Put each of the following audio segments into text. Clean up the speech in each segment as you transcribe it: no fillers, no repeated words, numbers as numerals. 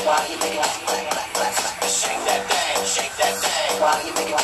Why you make it shake that thing, shake that thing. Why you make it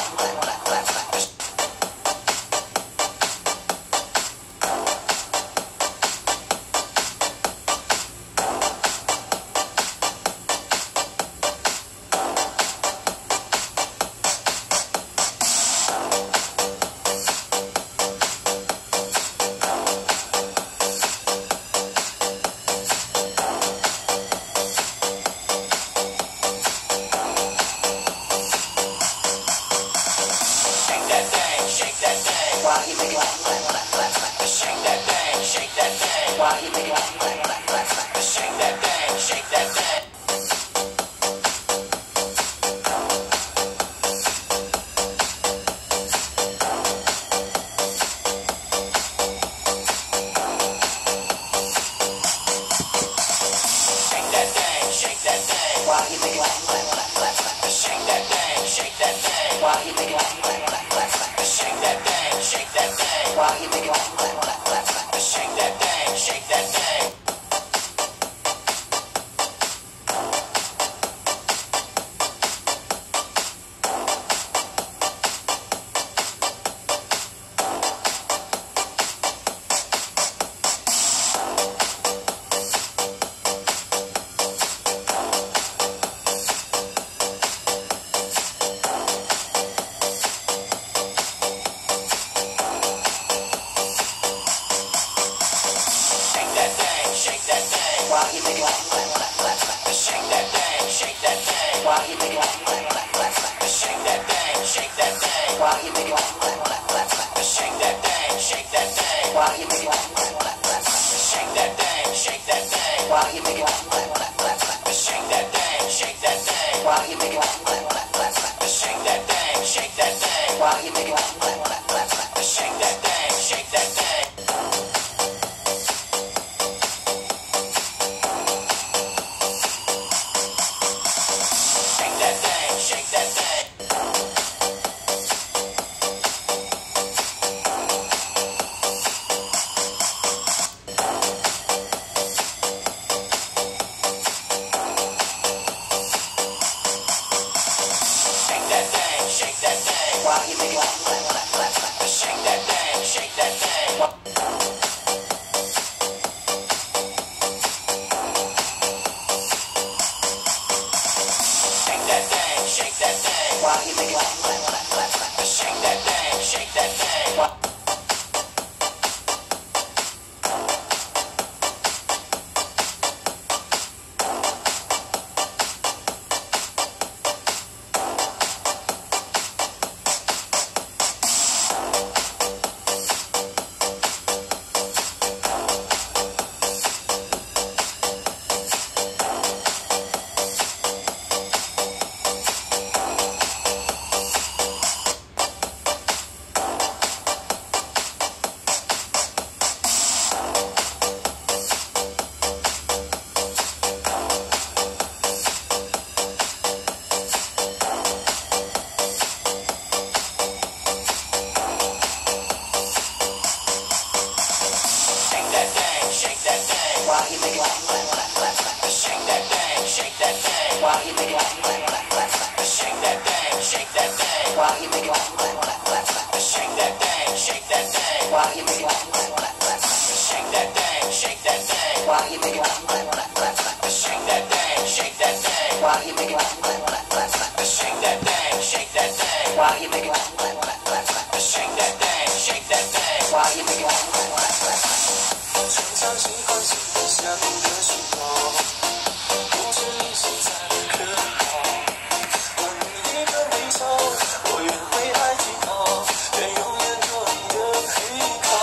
why you make it shake that thing, shake that thing. Why you make it shake that thing, shake that thing. Shake that thing, shake that thing. Why you make it shake that thing, shake that thing. Why you make it shake that thing, shake that thing. Why you make it shake that thing, shake that thing. Shake that thing, why you make it shake that thing, shake that thing. Why you make it shake that thing, shake that thing. Why you make it shake that thing, shake that thing. Why you make it shake that thing, shake that thing. Why you make it shake that thing, shake that thing. Why you make it shake that thing, shake that thing. Why you make it shake that thing, shake that thing. Shake that thing. Shake that thing, shake that thing. Why you make it shake that thing, shake that thing. Shake that thing, why you make it shake that thing, shake that thing. Shake that thing, why you make it shake that thing, shake that thing. Why you make it shake that thing, shake that thing. Why you make it shake that thing, shake that thing. Why you make it shake that thing, shake that thing. Why you make it shake that thing, shake that thing. Why you make it shake that thing, shake that thing. Why you make it shake that thing, shake that thing. Why you make it 常常喜欢心分享的讯号，不知你现在可好？关于一个微笑，我愿为爱祈祷，愿永远做你的依靠。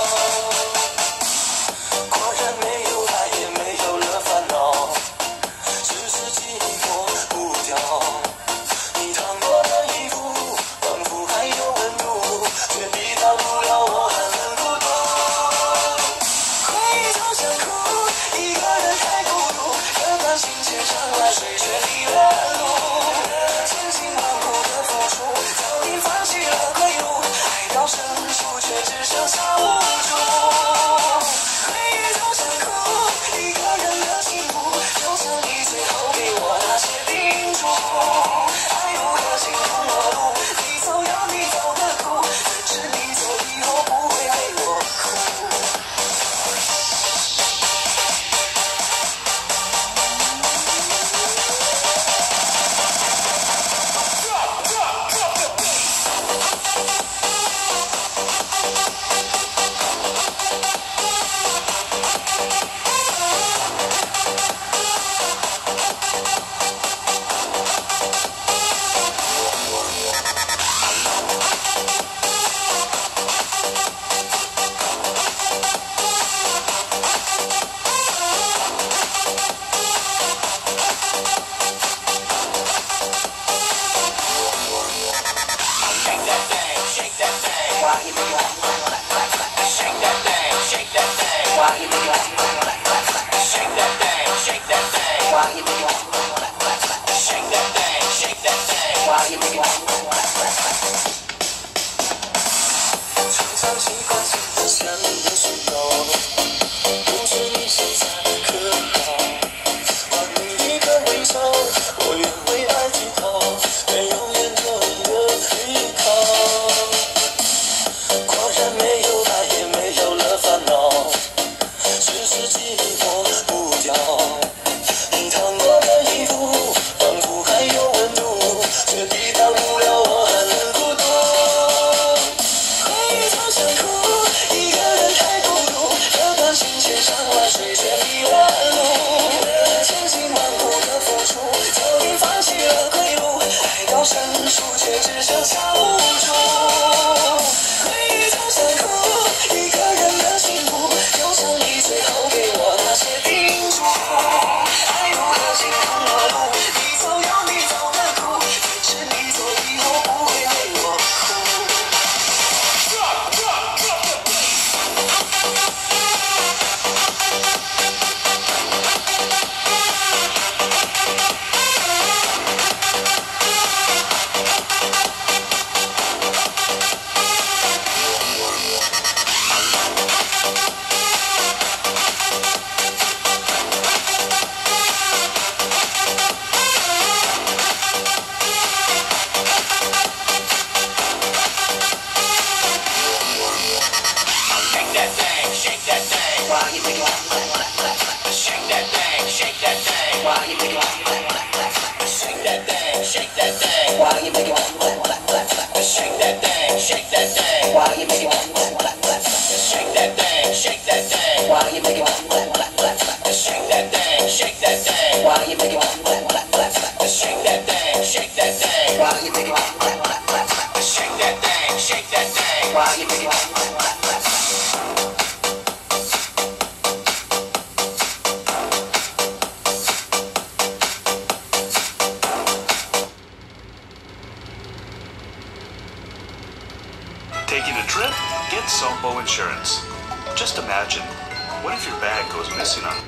果然没有爱，也没有了烦恼，只是寂寞不掉。你烫过的衣服，仿佛还有温度，却抵挡不了我寒冷孤独。回忆总想哭，一个人太孤独，这段心牵上了水，却迷了路。千辛万苦的付出，早已放弃了归路，爱到深处，却只剩下无助。回忆总想哭，一个人的幸福，就像你最后给我那些。 you make it clap, clap, clap, clap. Shake that thing, shake that thing. While you make it clap, clap, clap, clap, clap. 常常习惯性的向你诉说，不知你现在可好？还你一个微笑，我愿为爱乞讨，愿永远做你的依靠。果然没有爱，也没有了烦恼，只是寂寞不掉。你烫过的衣服，仿佛还有温度，却抵挡不了我寒冷孤独。回忆总想哭，一个人太孤独，这段情牵上万水，却迷了路。千辛万苦的付出，早已放弃了归路，爱到生疏，却只剩下无助。回忆总想哭，一个人的幸福，就像你最后给我那些叮嘱。爱如何心痛了路，你走有你走的苦，坚持你走以后不会为我哭。 Shake that thing, shake that thing. While you make it clap, clap, clap, clap, clap. Shake that thing, shake that thing. While you make it clap, clap, clap, clap, clap. Shake that thing, shake that thing. While you make it clap, clap, clap, clap, clap. Shake that thing, shake that thing. While you make it clap, clap, clap, clap, clap. Shake that thing, shake that thing. While you make it clap, clap, clap, clap, clap. Shake that thing, shake that thing. While you make it clap, clap, clap, clap, clap. Shake that thing, shake that thing. While you make it clap, clap, clap, clap, clap. Shake that thing, shake that thing. While you make it clap, clap, clap, clap, clap. Taking a trip? Get Sompo Insurance. Just imagine, what if your bag goes missing on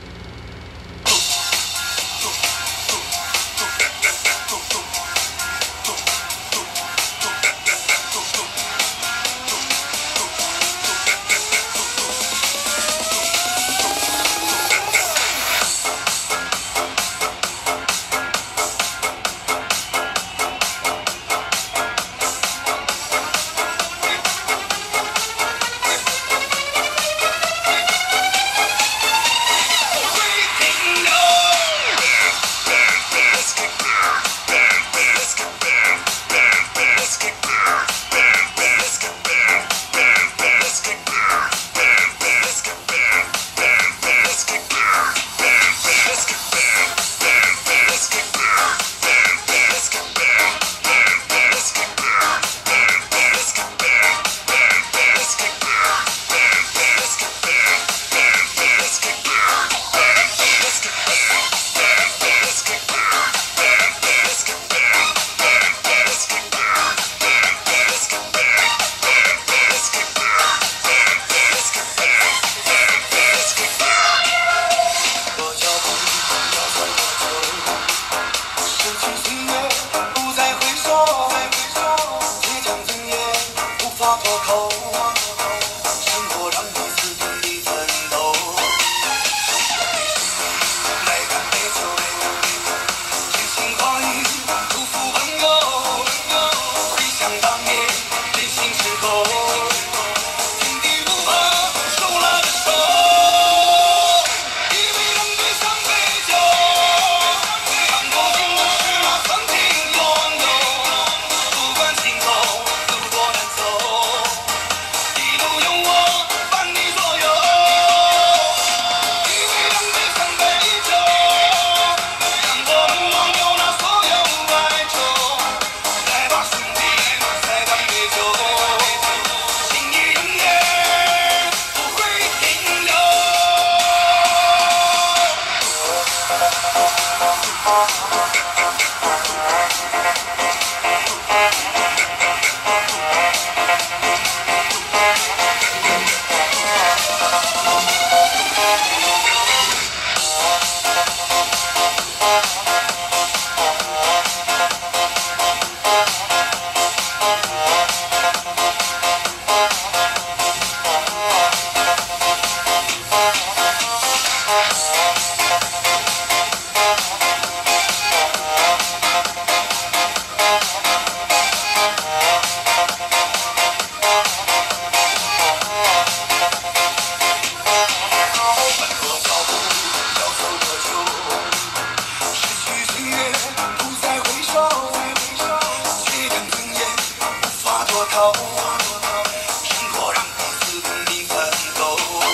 头，生活让我自奋力奋斗，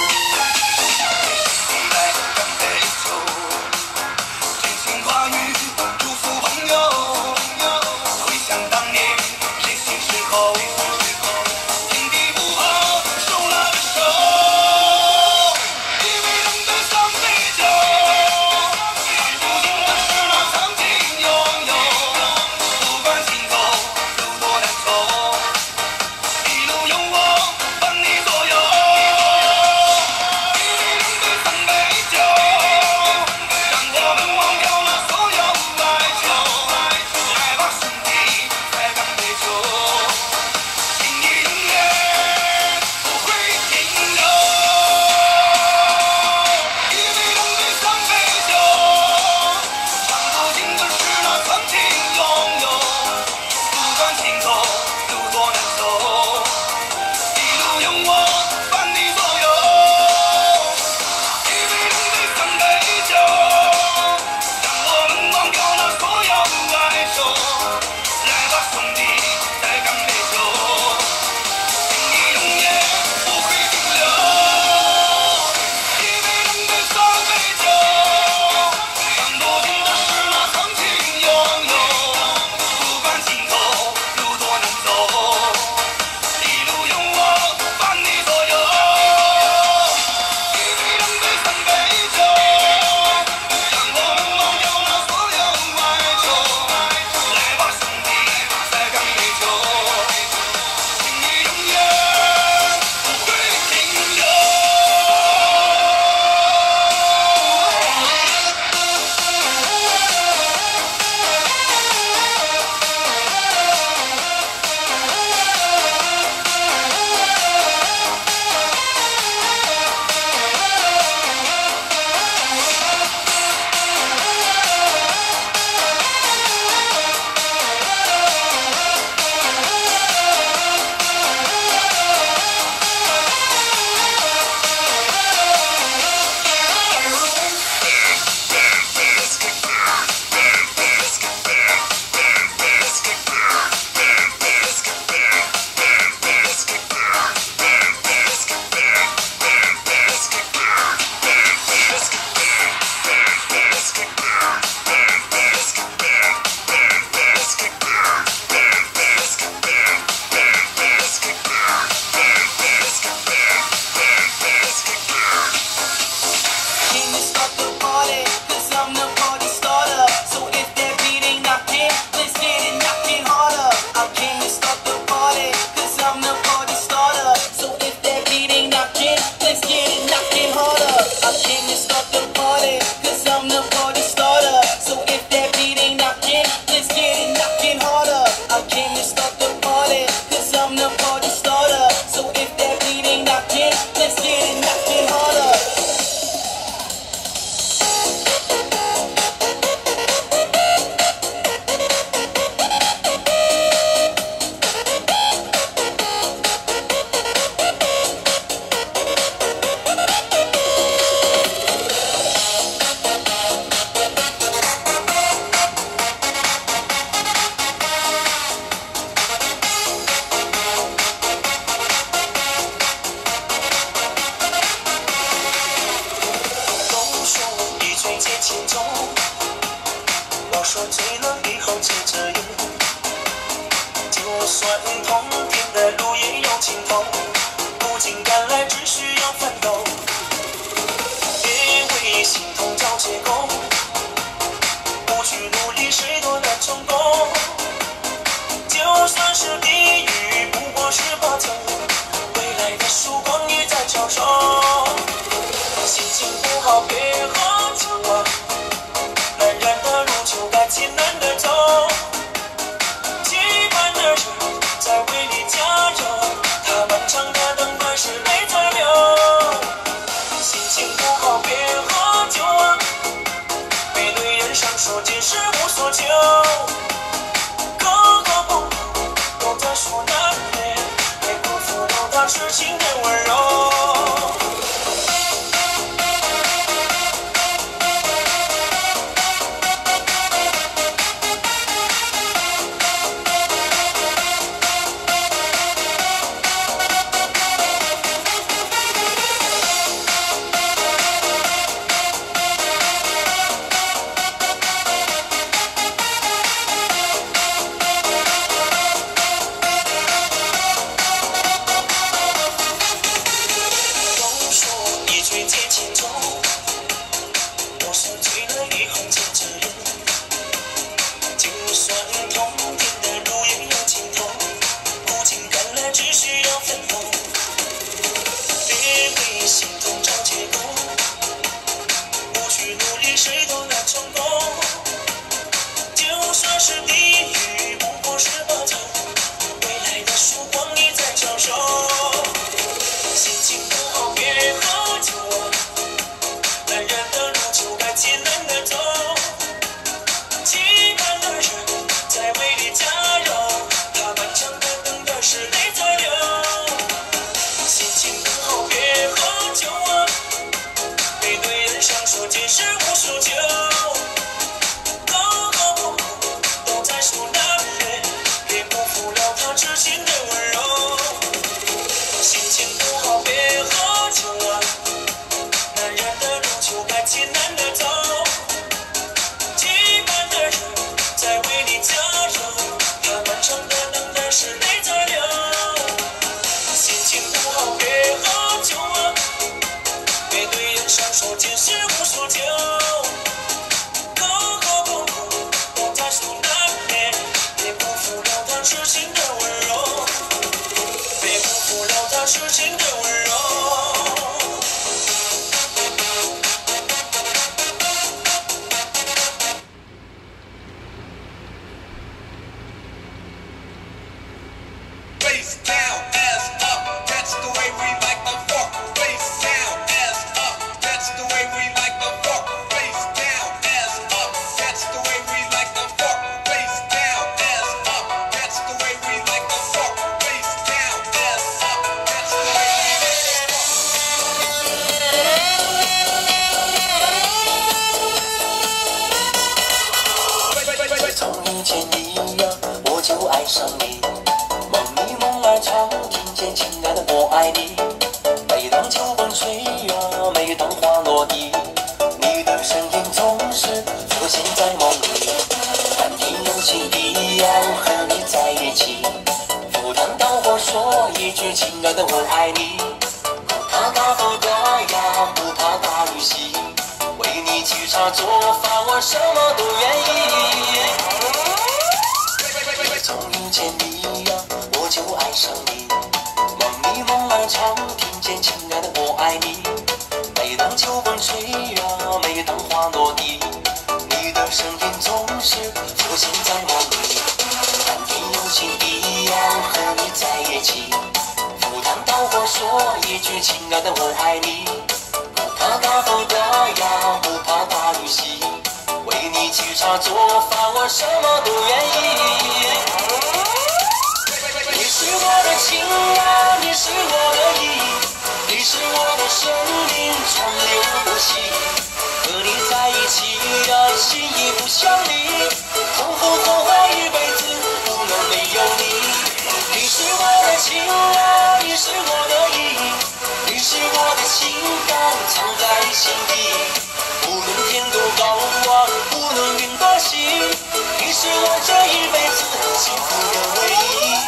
从来敢悲愁，真心话语祝福朋友，回想当年任性时候，天地不好手拉着手，一杯冷的三杯酒，唱不尽的是那曾经拥有，不管行走路多难走，一路有我伴你左右，一杯冷的三杯酒，让我们忘掉了所有哀愁，来吧兄弟，再干杯酒，情谊永远不会停留。一杯冷的三杯酒，唱不尽的是那曾经拥有，不管行走路多难走，一路有我伴你左右。一杯冷的三杯酒，让我们忘掉了所有哀愁，来吧兄弟，再干杯酒，情谊永远不会停留。一杯冷的三杯酒，唱不尽的是那曾经拥有，不管行走路多难走，一路有我伴你左右。一杯冷的三杯酒，让我们忘掉了所有哀愁，来吧兄弟，再干杯酒，情谊永远不会停留。Can you start the party? 'Cause I'm the party starter. So if that beat ain't knocking, let's get it knocking harder. Can you start the party? 'Cause I'm the party starter. So if that beat ain't knocking, let's get it knocking harder. Can you start the party? 'Cause I'm the party starter. So if that beat ain't knocking, let's get it knocking harder. Can you start the party? 'Cause I'm the party starter. So if that beat ain't knocking, let's get it knocking harder.说醉了以后接着游，就算通天的路也有尽头，不仅赶来只需要奋斗，别为心痛找借口，不去努力谁都难成功，就算是地狱不过是把头，未来的曙光也在招手，心情不好别喝酒啊，难燃的路就该艰难的走，期盼的人在为你加油，他漫长的等待是泪在流，心情不好别喝酒啊，别对人生说件事无所求，哥和朋友都在说难免，别辜负了他痴情的温柔。 Face down, ass up. That's the way we like the fuck. Face down, ass up. That's the way we like the fuck. Face down, ass up. That's the way we like the fuck. Face down, ass up. That's the way we like the fuck. Face down, ass up. That's the way we like the fuck. 从遇见你呀，我就爱上你。梦里梦儿常听见亲爱的我爱你。每当秋风吹呀，每当花落地，你的身影总是浮现在梦里。满天有情地要和你在一起，赴汤蹈火说一句亲爱的我爱你。不怕大风大呀，不怕大雨袭，为你沏茶做饭，我什么都愿意。从遇见你呀，我就爱上你。梦里梦儿常听见亲爱的我爱你。每当秋风吹呀，每当花落地，你的身影总是浮现在梦里。满天有情地要和你在一起，赴汤蹈火说一句亲爱的我爱你。不怕大风大呀，不怕大雨袭，为你沏茶做饭，我什么都愿意。你是我的情啊，你是我的意，你是我的生命，川流不息。和你在一起呀，心意不相离，痛苦火花一辈子不能没有你。你是我的情啊，你是我的意，你是我的情感藏在心底。不论天多高啊，不论云多细，你是我这一辈子幸福的唯一。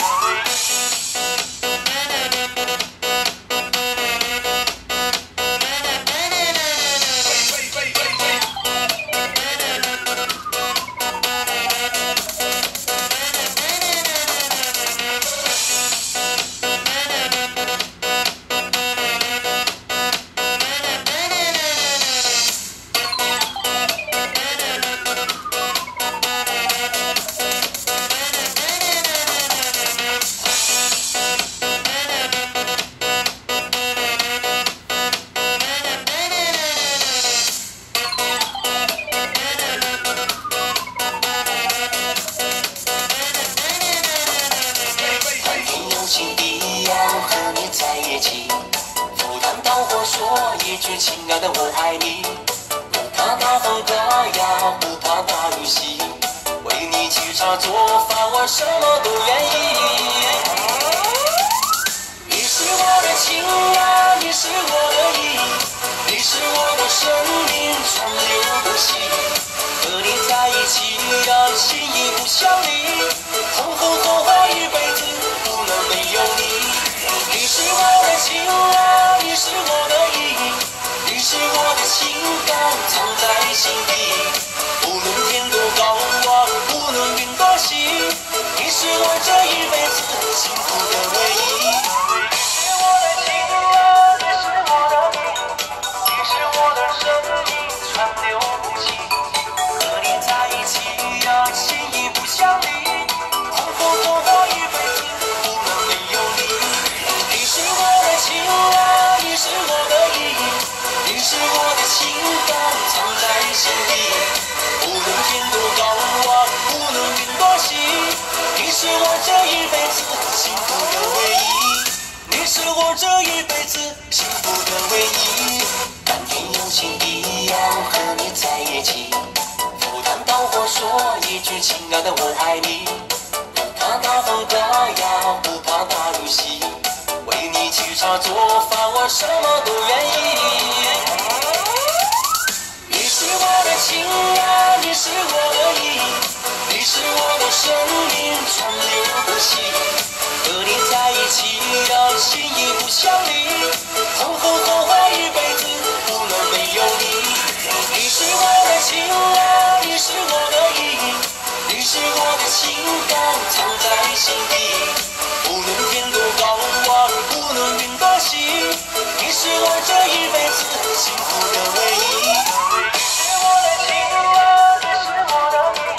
亲爱的我爱你，不怕大风大呀，不怕大雨袭，为你沏茶做饭，我什么都愿意。你是我的情啊，你是我的意，你是我的生命，川流不息。和你在一起呀，心意不相离，痛苦火花一辈子不能没有你。你是我的情啊，你是我的意，你是我的情感藏在心底。不论天多高啊，不论云多细，你是我这一辈子幸福的唯一。你是我的情啊，你是我的意，你是我的生命，川流不息。和你在一起呀，心意不相离，痛苦火花一辈子不能没有你。你是我的情啊，你是我的意，你是我的情感藏在心底。不论天多高啊，不论云多细，你是我这一辈子幸福的唯一。你是我这一辈子幸福的唯一。满天有情地要和你在一起，赴汤蹈火说一句亲爱的我爱你。不怕大风大呀，不怕大雨袭，为你沏茶做饭，我什么都愿意。你是我的情啊，你是我的意，你是我的生命，川流不息。和你在一起呀，心意不相离，痛苦火花一辈子不能没有你。你是我的情啊，你是我的意，你是我的情感藏在心底。不论天多高啊，不论云多细，你是我这一辈子幸福的唯一。你是我的情啊，你是我的意，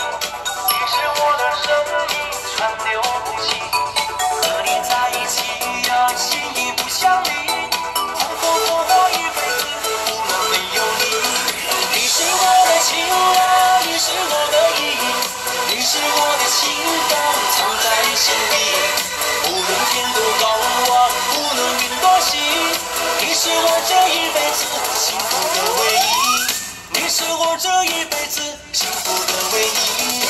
是我这一辈子幸福的唯一。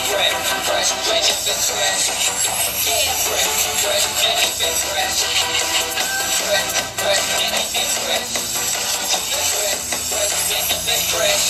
fresh, when you've been fresh. Yeah, fresh, fresh, when you've been fresh. Fresh, fresh, when you've been fresh. Fresh, fresh, when you've been fresh.